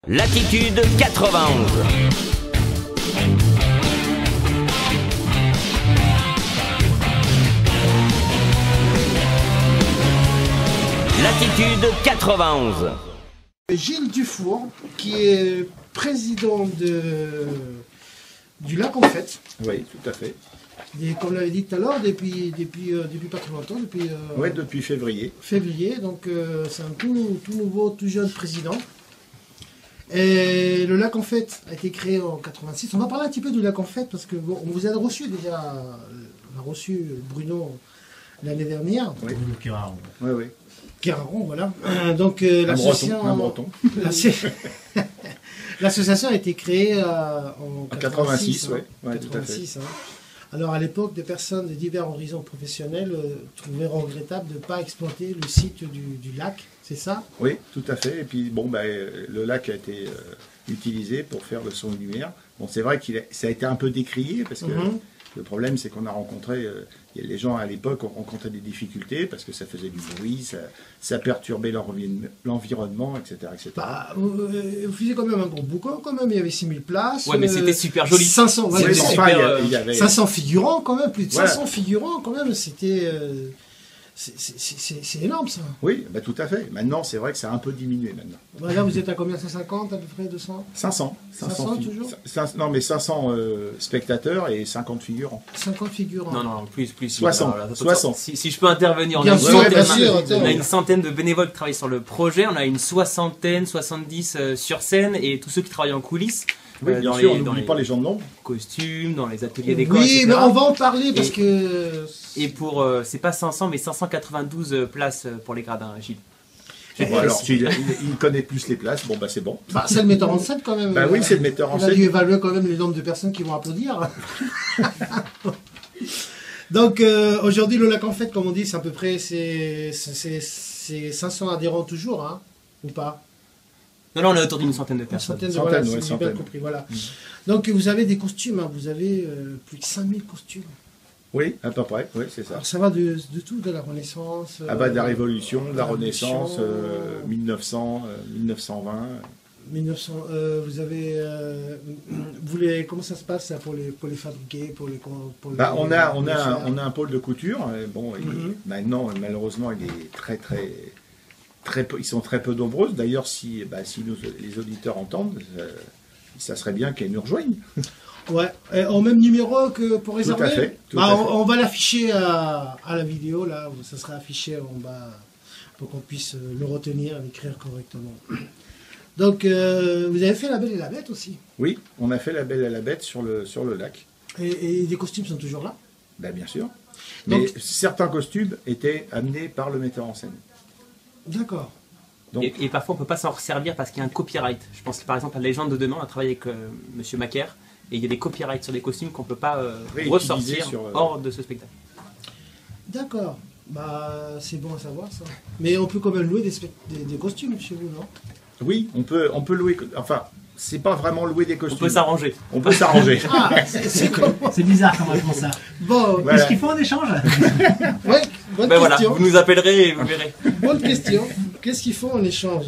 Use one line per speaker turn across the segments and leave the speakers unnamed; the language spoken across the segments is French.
Latitude 91. Latitude 91.
Gilles Dufour, qui est président du Lac en Fête.
Oui, tout à fait.
Et comme l'avait dit tout à l'heure, depuis pas très longtemps,
depuis février.
Février, donc c'est un tout nouveau, tout jeune président. Et le Lac en Fête a été créé en 86. On va parler un petit peu du Lac en Fête parce que bon, on vous a reçu déjà, on a reçu Bruno l'année dernière.
Oui,
Keraron.
Oui, oui.
Keraron, voilà. Donc
un breton.
L'association a été créée en
86, oui.
Ouais, 86, hein. Alors à l'époque, des personnes de divers horizons professionnels trouvaient regrettable de ne pas exploiter le site du lac, c'est ça?
Oui, tout à fait. Et puis bon, le lac a été utilisé pour faire le son et lumière. Bon, c'est vrai ça a été un peu décrié parce que le problème, c'est qu'on a rencontré, les gens à l'époque ont rencontré des difficultés parce que ça faisait du bruit, ça perturbait l'environnement, etc. etc.
Bah, vous faisiez quand même un gros boucan, quand même, il y avait 6000 places.
Ouais, mais c'était super joli.
500, ouais,
il y avait
500 figurants quand même, plus de 500
voilà.
figurants quand même, c'était... c'est énorme ça.
Oui, bah, tout à fait. Maintenant, c'est vrai que ça a un peu diminué maintenant.
Bah, là, vous êtes à combien? 150 à peu près, 200?
500
toujours?
Non, mais 500 spectateurs et 50 figurants.
50 figurants.
Non, plus.
60.
Alors,
60.
Si je peux intervenir,
Bien sûr, bien sûr.
on a une centaine de bénévoles qui travaillent sur le projet, on a une 70 sur scène et tous ceux qui travaillent en coulisses.
Oui, bien sûr, on n'oublie pas les gens de l'ombre.
Costumes, dans les ateliers d'école,
Oui,
etc.
mais on va en parler parce que...
Et pour, c'est pas 500, mais 592 places pour les gradins, Gilles.
Bon, alors, il connaît plus les places, bon, bah c'est bon.
Bah, c'est le metteur en scène quand même.
Bah oui, c'est le metteur en
Il a
scène.
dû évaluer quand même le nombre de personnes qui vont applaudir. Donc, aujourd'hui, le Lac en Fête, comme on dit, c'est à peu près c'est 500 adhérents toujours, hein, ou pas?
Non, on est autour d'une centaine de personnes.
Voilà, si j'ai bien compris, voilà. Donc, vous avez des costumes, hein, vous avez plus de 5000 costumes.
Oui, à peu près, oui, c'est ça.
Alors, ça va de tout, de la Renaissance.
De la Révolution, de la Renaissance, 1900, 1920.
1900, vous avez, comment ça se passe ça, pour les fabriquer,
On a un pôle de couture. Bon, maintenant, malheureusement, il est ils sont très peu nombreux. D'ailleurs, si les auditeurs entendent, ça serait bien qu'ils nous rejoignent.
Ouais, au même numéro que pour réserver.
Tout à fait.
On va l'afficher à la vidéo, là, où ça sera affiché en bas pour qu'on puisse le retenir et l'écrire correctement. Donc, vous avez fait La Belle et la Bête aussi.
Oui, on a fait La Belle et la Bête sur le lac.
Et les costumes sont toujours là?
Ben, bien sûr. Mais
donc,
certains costumes étaient amenés par le metteur en scène.
D'accord.
Et parfois, on ne peut pas s'en servir parce qu'il y a un copyright. Je pense par exemple à Légende de demain, on a travaillé avec Monsieur Macaire, et il y a des copyrights sur des costumes qu'on ne peut pas ressortir hors de ce spectacle.
D'accord. Bah, c'est bon à savoir ça. Mais on peut quand même louer des costumes chez vous, non?
Oui, on peut louer. Enfin, c'est pas vraiment louer des costumes.
On peut s'arranger.
On peut s'arranger.
Ah,
c'est bizarre comme réponse ça.
Bon,
voilà.
Qu'est-ce qu'il faut en échange?
Ouais, bonne
Ben
question.
voilà, vous nous appellerez et vous verrez.
Bonne question. Qu'est-ce qu'il faut en échange?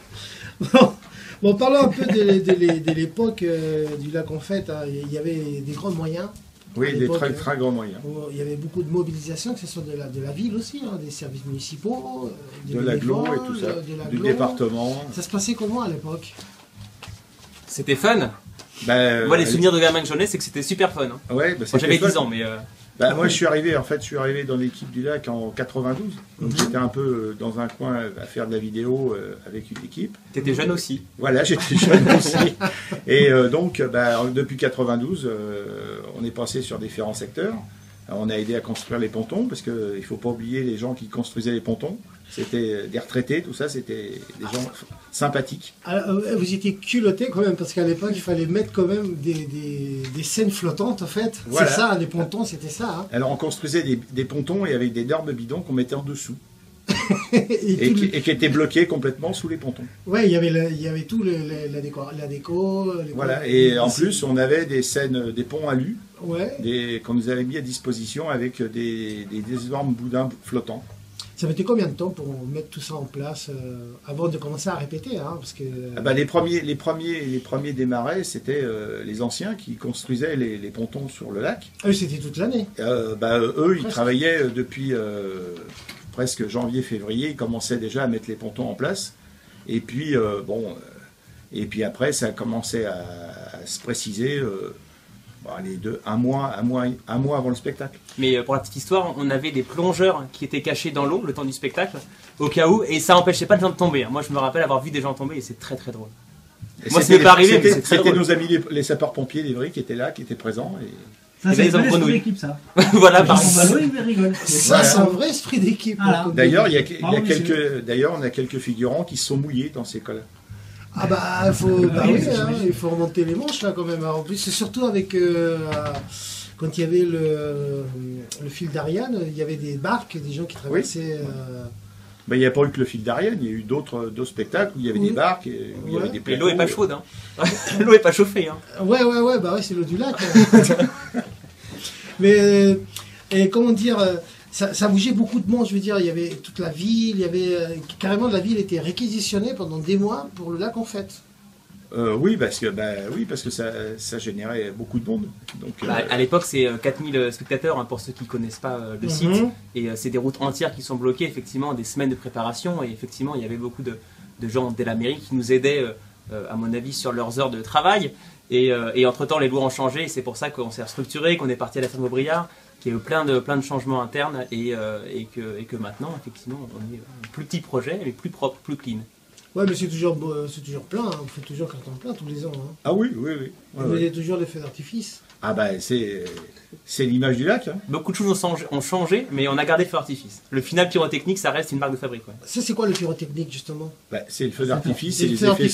Bon, parlons un peu de l'époque du Lac en Fête. Hein. Il y avait des grands moyens.
Oui, des très, très grands moyens.
Il y avait beaucoup de mobilisation, que ce soit de la ville aussi, hein, des services municipaux,
de l'agglo et tout ça, du département.
Ça se passait comment à l'époque?
C'était fun. Moi, les souvenirs de gamin que j'en ai, c'est que c'était super fun. Hein.
Ouais,
j'avais 10 ans, mais...
moi, je suis arrivé dans l'équipe du Lac en 92. Donc, j'étais un peu dans un coin à faire de la vidéo avec une équipe.
T'étais jeune aussi.
Voilà, j'étais jeune aussi. Et donc, depuis 92, on est passé sur différents secteurs. On a aidé à construire les pontons, parce qu'il ne faut pas oublier les gens qui construisaient les pontons. C'était des retraités, tout ça, c'était des gens sympathiques.
Alors, vous étiez culottés quand même, parce qu'à l'époque, il fallait mettre quand même des scènes flottantes, en fait.
Voilà.
C'est ça, les pontons, c'était ça. Hein.
Alors, on construisait des pontons et avec des énormes bidons qu'on mettait en dessous. et qui étaient bloqués complètement sous les pontons.
Ouais, il y avait tout, la déco.
Voilà, et en plus, on avait des scènes, des ponts alus,
ouais.
qu'on nous avait mis à disposition avec des énormes boudins flottants.
Ça mettait combien de temps pour mettre tout ça en place avant de commencer à répéter parce que...
les premiers démarrés, c'était les anciens qui construisaient les pontons sur le lac.
Eux, c'était toute l'année.
Eux, ils travaillaient depuis presque janvier-février. Ils commençaient déjà à mettre les pontons en place. Et puis, et puis après, ça a commencé à se préciser... un mois avant le spectacle.
Mais pour la petite histoire, on avait des plongeurs qui étaient cachés dans l'eau le temps du spectacle, au cas où, et ça n'empêchait pas de gens de tomber. Moi, je me rappelle avoir vu des gens tomber et c'est très très drôle. Moi, ça m'est pas arrivé, mais c'est très drôle.
C'était nos amis les sapeurs-pompiers d'Evry qui étaient là, qui étaient présents.
Ça, c'est l'esprit d'équipe, ça.
Voilà, par
exemple. Ils rigolent.
Ça, c'est un vrai esprit d'équipe.
Voilà.
D'ailleurs, on a quelques figurants qui se sont mouillés dans ces cas-là.
Ah il faut remonter les manches là quand même. Alors, en plus, c'est surtout avec quand il y avait le fil d'Ariane, il y avait des barques, des gens qui traversaient.
Il n'y a pas eu que le fil d'Ariane, il y a eu d'autres spectacles où il y avait des barques, où il y avait des plateaux.
Et l'eau n'est pas chaude, l'eau n'est pas chauffée.
Ouais, c'est l'eau du lac. Mais comment dire, ça bougeait beaucoup de monde, je veux dire, il y avait toute la ville, il y avait carrément la ville était réquisitionnée pendant des mois pour le lac en fait.
Oui, parce que ça générait beaucoup de monde. Donc,
à l'époque, c'est 4000 spectateurs, pour ceux qui ne connaissent pas le site. Et c'est des routes entières qui sont bloquées, effectivement, des semaines de préparation. Et effectivement, il y avait beaucoup de gens dès la mairie qui nous aidaient, à mon avis, sur leurs heures de travail. Et entre-temps, les lois ont changé. Et c'est pour ça qu'on s'est restructuré, qu'on est parti à la ferme Aubriard, qu'il y a eu plein de changements internes. Et que maintenant, effectivement, on est un plus petit projet, mais plus propre, plus clean.
Ouais, mais c'est toujours plein, on fait toujours carton plein tous les ans.
Ah oui.
Vous avez toujours des feux d'artifice.
Ah c'est l'image du lac.
Beaucoup de choses ont changé, mais on a gardé le feu d'artifice. Le final pyrotechnique, ça reste une marque de fabrique. Ouais.
Ça, c'est quoi le pyrotechnique, justement?
C'est le feu d'artifice
et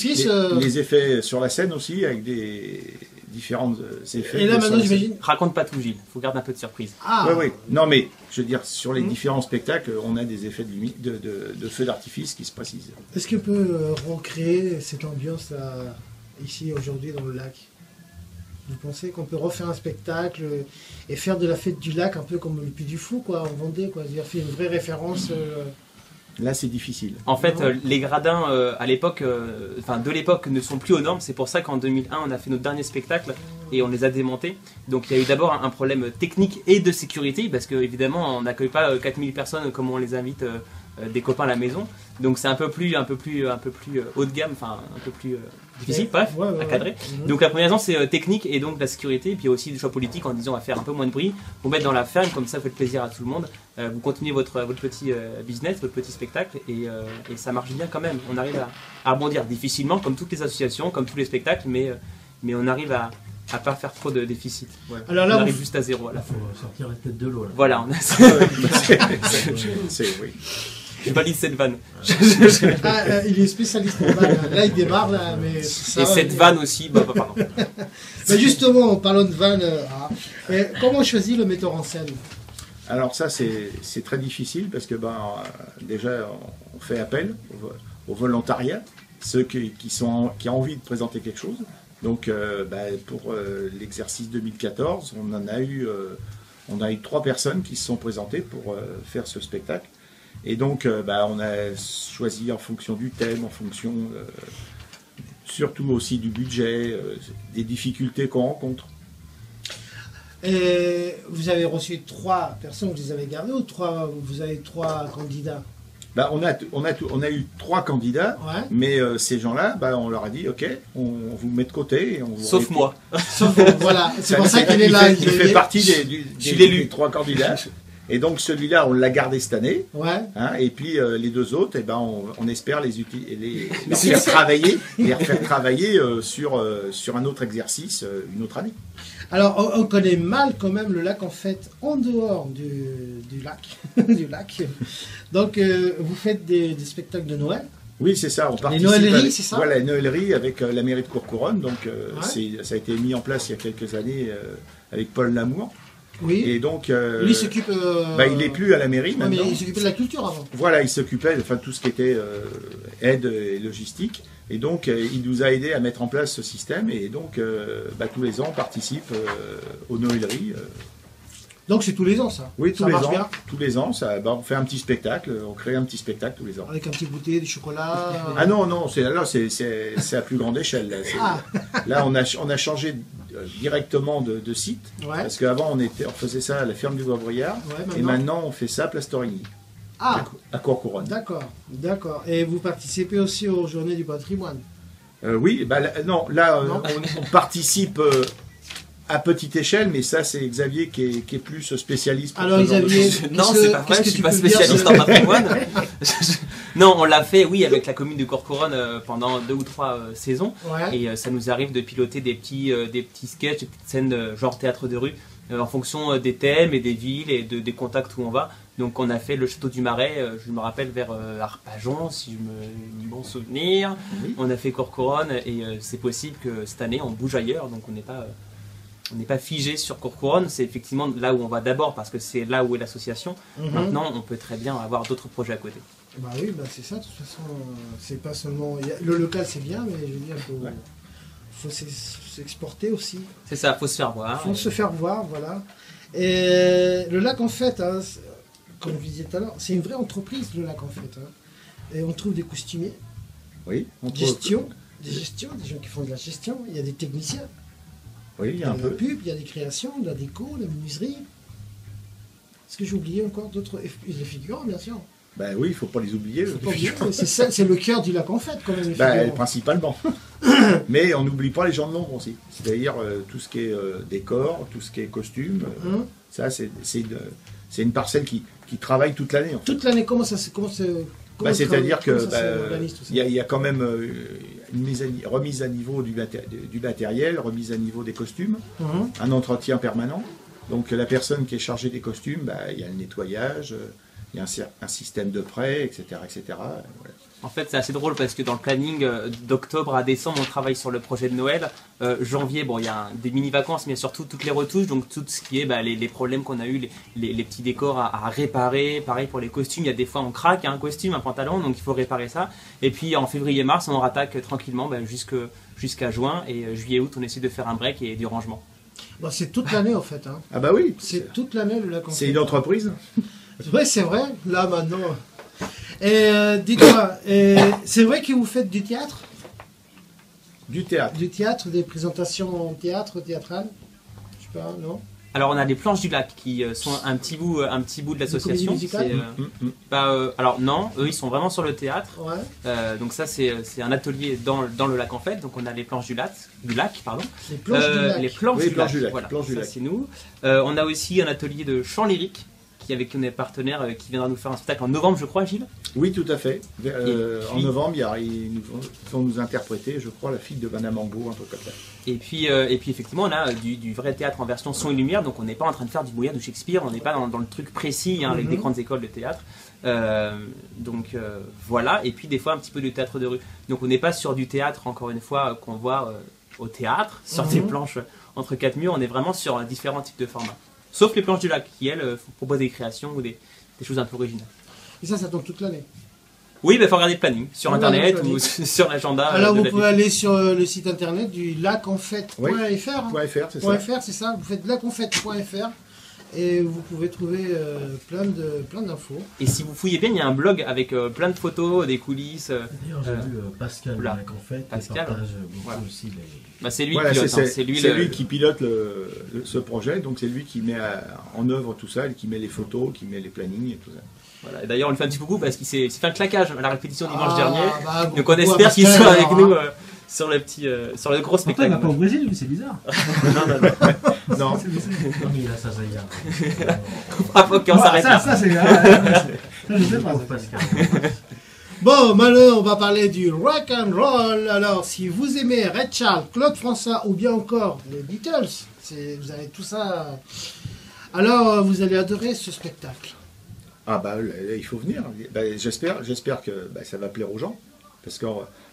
les effets sur la scène aussi, avec des différents effets.
Et là, maintenant, j'imagine...
Raconte pas tout, Gilles. Faut garder un peu de surprise.
Oui. Non, mais, je veux dire, sur les différents spectacles, on a des effets de feu d'artifice qui se précisent.
Est-ce qu'on peut recréer cette ambiance ici, aujourd'hui, dans le lac? Vous pensez qu'on peut refaire un spectacle et faire de la fête du lac un peu comme le Puy du Fou, quoi, en Vendée, quoi, c'est-à-dire faire une vraie référence
Là, c'est difficile.
En fait, les gradins à l'époque, de l'époque, ne sont plus aux normes. C'est pour ça qu'en 2001, on a fait notre dernier spectacle et on les a démontés. Donc, il y a eu d'abord un problème technique et de sécurité parce qu'évidemment, on n'accueille pas 4000 personnes comme on les invite des copains à la maison. Donc, c'est un peu plus haut de gamme, un peu plus difficile, à cadrer. Donc, la première raison, c'est technique et donc la sécurité. Et puis, il y a aussi des choix politiques en disant on va faire un peu moins de bruit, vous mettre dans la ferme, comme ça, vous faites plaisir à tout le monde. Vous continuez votre petit business, votre petit spectacle et ça marche bien quand même. On arrive à rebondir difficilement, comme toutes les associations, comme tous les spectacles, mais on arrive à pas faire trop de déficit. Ouais. Alors là, on arrive juste à zéro à la fin.
Il faut sortir la tête de l'eau.
Voilà.
Oui.
Je valide cette vanne.
Il est spécialiste en vanne. Là, il démarre. Mais ça
et cette vanne aussi, pardon.
Mais justement, en parlant de vanne, comment on choisit le metteur en scène?
Alors ça, c'est très difficile parce que déjà, on fait appel au volontariat, ceux qui ont envie de présenter quelque chose. Donc, pour l'exercice 2014, on a eu 3 personnes qui se sont présentées pour faire ce spectacle. Et donc, on a choisi en fonction du thème, en fonction surtout aussi du budget, des difficultés qu'on rencontre.
Et vous avez reçu 3 personnes, vous les avez gardées ou vous avez 3 candidats?
On a eu 3 candidats, mais ces gens-là, on leur a dit, ok, on vous met de côté. Et on vous
Sauf moi.
Voilà, c'est pour ça qu'il est là.
Il fait partie des 3 candidats. Et donc celui-là, on l'a gardé cette année. Et puis les 2 autres, on espère les faire travailler sur un autre exercice une autre année.
Alors on connaît mal quand même le lac en fait en dehors du lac. Donc vous faites des spectacles de Noël.
Oui, c'est ça. On participe
les Noëleries, c'est ça?
Voilà, les Noëleries avec la mairie de Courcouronnes. Donc ça a été mis en place il y a quelques années avec Paul Lamour.
Oui.
Et donc,
lui s'occupe.
Il n'est plus à la mairie maintenant.
Mais il s'occupait de la culture avant.
Voilà, il s'occupait de tout ce qui était aide et logistique. Et donc, il nous a aidé à mettre en place ce système. Et donc, tous les ans, on participe aux Noëleries.
Donc c'est tous les ans ça.
Oui,
ça
tous les
marche
ans.
bien.
Tous les ans, on fait un petit spectacle, on crée un petit spectacle tous les ans.
Avec un petit goûter, du chocolat.
Ah non, c'est à plus grande échelle. Là, là on a changé directement de site,
Ouais.
parce qu'avant on faisait ça à la ferme du Boisbriard,
Ouais,
et maintenant on fait ça à Place Torigny,
Ah,
à Courcouronne.
d'accord. Et vous participez aussi aux Journées du patrimoine.
Oui, non, on participe à petite échelle, mais ça c'est Xavier qui est plus spécialiste. Pour
Alors
ce genre de
Xavier,
choses.
Non, c'est pas vrai, je suis pas spécialiste en patrimoine. Non, on l'a fait, oui, avec la commune de Courcouronne pendant 2 ou 3 saisons.
Ouais.
Et ça nous arrive de piloter des petits sketchs, des petites scènes genre théâtre de rue, en fonction des thèmes et des villes et des contacts où on va. Donc on a fait le château du Marais, je me rappelle vers Arpajon, si je me dis bon souvenir.
Oui.
On a fait Courcouronne et c'est possible que cette année on bouge ailleurs, donc on n'est pas figé sur Courcouronne. C'est effectivement là où on va d'abord parce que c'est là où est l'association.
Mhm.
Maintenant on peut très bien avoir d'autres projets à côté.
Bah oui, c'est ça. De toute façon, c'est pas seulement. Le local c'est bien, mais je veux dire, faut s'exporter aussi.
C'est ça, faut se faire voir.
Faut se faire voir, voilà. Et le lac en fait, hein, comme je disais tout à l'heure, c'est une vraie entreprise le lac en fait. Hein. Et on trouve des costumiers,
Oui,
des gens qui font de la gestion. Il y a des techniciens,
Oui, il y
il y
a
a
un
de la
peu.
pub, il y a des créations, de la déco, de la menuiserie. Est-ce que j'ai oublié encore d'autres? Les figurants, bien sûr.
Ben oui, il faut pas les oublier.
Faut pas oublier, c'est ça, c'est le cœur du lac en fait, quand même. Les
Ben,
figurants.
principalement. Mais on n'oublie pas les gens de l'ombre aussi. C'est-à-dire tout ce qui est décor, tout ce qui est costume. Ça, c'est une parcelle qui travaille toute l'année. En fait.
Toute l'année, comment ça
C'est-à-dire que
s'organise, tout ça
il y a quand même une remise à niveau du matériel, remise à niveau des costumes,
Mhm.
un entretien permanent. Donc la personne qui est chargée des costumes, il y a le nettoyage, il y a un système de prêt, etc. etc. Voilà.
En fait, c'est assez drôle parce que dans le planning d'octobre à décembre, on travaille sur le projet de Noël. Janvier, bon, il y a des mini-vacances, mais surtout toutes les retouches, donc tout ce qui est les problèmes qu'on a eu, les petits décors à réparer. Pareil pour les costumes, il y a des fois on craque, un costume, un pantalon, donc il faut réparer ça. Et puis en février-mars, on rattaque tranquillement jusqu'à juin, et juillet-août, on essaie de faire un break et du rangement.
Bah, c'est toute l'année en fait. Hein.
Ah bah oui,
C'est toute l'année le lac en
c'est
fait.
une entreprise.
Oui, c'est vrai. Là maintenant. Et dites-moi, c'est vrai que vous faites du théâtre?
Du théâtre.
Du théâtre, des présentations en théâtrales? Je sais pas, non?
Alors on a les planches du lac qui sont un petit bout de l'association.
comédie musicale
Alors non, eux ils sont vraiment sur le théâtre.
Ouais.
Donc ça c'est un atelier dans le lac en fait. Donc on a les planches du lac, pardon.
Les planches du lac.
Les planches
Oui,
du
planches
lac.
du lac,
Voilà,
planches du
ça
lac.
c'est nous. On a aussi un atelier de chant lyrique avec qui on est partenaire, qui viendra nous faire un spectacle en novembre, je crois, Gilles.
Oui, tout à fait. En
puis-
novembre, ils vont nous interpréter, je crois, la fille de Banamango, un truc comme ça.
Et puis effectivement, on a du vrai théâtre en version son et lumière, donc on n'est pas en train de faire du Molière, du Shakespeare, on n'est pas dans le truc précis avec des grandes écoles de théâtre. Voilà, et puis des fois un petit peu de théâtre de rue. Donc on n'est pas sur du théâtre, encore une fois, qu'on voit au théâtre, sur des planches entre 4 murs, on est vraiment sur différents types de formats. Sauf les planches du lac, qui elles proposent des créations ou des choses un peu originales.
Et ça tombe toute l'année.
Oui, il faut regarder le planning sur
Regarder
internet
le planning.
ou sur l'agenda.
Alors
de
vous
la
pouvez
ville.
aller sur le site internet du lacenfait.fr.
Oui.
hein.
.fr, c'est ça.
.fr, c'est ça. Vous faites lacenfait.fr et vous pouvez trouver plein d'infos.
Et si vous fouillez bien, il y a un blog avec plein de photos, des coulisses.
D'ailleurs, j'ai vu Pascal
Oula.
Lac en fait, qui
Pascal.
partage beaucoup
Voilà.
aussi les.
Bah, c'est lui
Voilà,
qui pilote,
c'est
hein, c'est lui,
c'est lui qui pilote ce projet, donc c'est lui qui met en œuvre tout ça, qui met les photos, qui met les plannings et tout ça.
Voilà. Et d'ailleurs, on lui fait un petit coucou parce qu'il s'est fait un claquage à la répétition dimanche dernier.
Bah,
Donc
coucou
on
à
espère qu'il
Pascal,
soit avec
alors,
nous
hein.
sur le gros
Pourtant, il
spectacle.
va pas au Brésil, lui, c'est bizarre.
Non,
Non, mais il a sa zaïa.
Ah, ok, on s'arrête là.
Ça, c'est. Ça, je sais pas, Pascal.
Bon, maintenant, on va parler du rock and roll. Alors, si vous aimez Ray Charles, Claude François ou bien encore les Beatles, vous avez tout ça. Alors, vous allez adorer ce spectacle.
ah bah là, il faut venir. Bah, j'espère que ça va plaire aux gens, parce que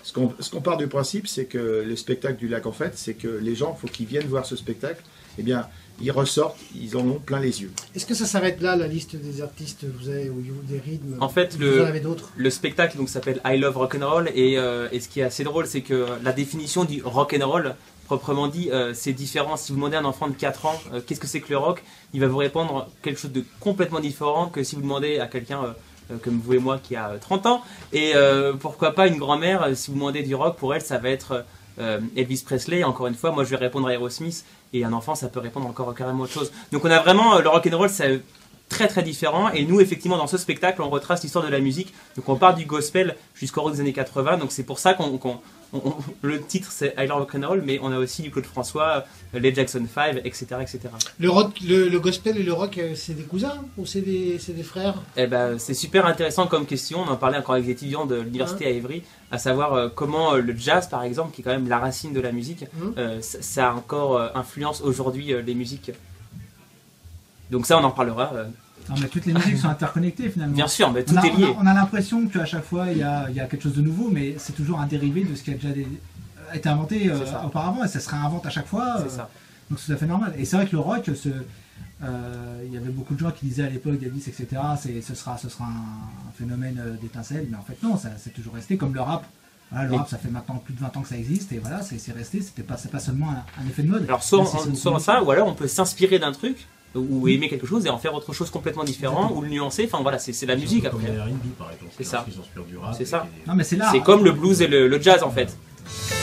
Ce qu'on part du principe, c'est que le spectacle du lac, en fait, c'est que les gens, il faut qu'ils viennent voir ce spectacle, eh bien, ils ressortent, ils en ont plein les yeux.
Est-ce que ça s'arrête là, la liste des artistes vous avez, ou des rythmes?
En fait,
vous en avez d'autres?
le spectacle donc s'appelle I Love Rock'n'Roll et ce qui est assez drôle, c'est que la définition du rock'n'roll, proprement dit, c'est différent. Si vous demandez à un enfant de 4 ans qu'est-ce que c'est que le rock, il va vous répondre quelque chose de complètement différent que si vous demandez à quelqu'un comme vous et moi qui a 30 ans. Et pourquoi pas une grand-mère, si vous demandez du rock, pour elle, ça va être Elvis Presley. Encore une fois, moi je vais répondre à Aerosmith et un enfant, ça peut répondre encore carrément autre chose. Donc on a vraiment le rock'n'roll, c'est très très différent. Et nous, effectivement, dans ce spectacle, on retrace l'histoire de la musique. Donc on part du gospel jusqu'au rock des années 80. Donc c'est pour ça le titre c'est I Love Rock'n'Roll, mais on a aussi du Claude François, les Jackson 5, etc., etc.
Le rock, le gospel et le rock, c'est des cousins ou c'est des frères?
Eh ben, c'est super intéressant comme question. On en parlait encore avec des étudiants de l'université à Évry, à savoir comment le jazz, par exemple, qui est quand même la racine de la musique, ça encore influence aujourd'hui les musiques. Donc ça, on en parlera.
Non, mais toutes les musiques sont interconnectées finalement.
Bien sûr, mais tout est lié.
On a l'impression qu'à chaque fois il y a quelque chose de nouveau, mais c'est toujours un dérivé de ce qui a déjà été inventé auparavant, et ça se réinvente à chaque fois.
C'est ça.
Donc c'est tout à fait normal. Et c'est vrai que le rock, il y avait beaucoup de gens qui disaient à l'époque, Davis, etc., ce sera un phénomène d'étincelle, mais en fait non, c'est toujours resté comme le rap. Voilà, le rap, ça fait maintenant plus de 20 ans que ça existe, et voilà, c'est resté, c'est pas seulement un effet de mode.
Alors soit ça, ou alors on peut s'inspirer d'un truc, ou aimer quelque chose et en faire autre chose complètement différent, ou le nuancer, enfin voilà, c'est la musique après.
Comme les R&B par exemple,
C'est ça.
qui s'inspirent du rap.
C'est ça.
Non, mais c'est là.
C'est comme le blues et le jazz en fait.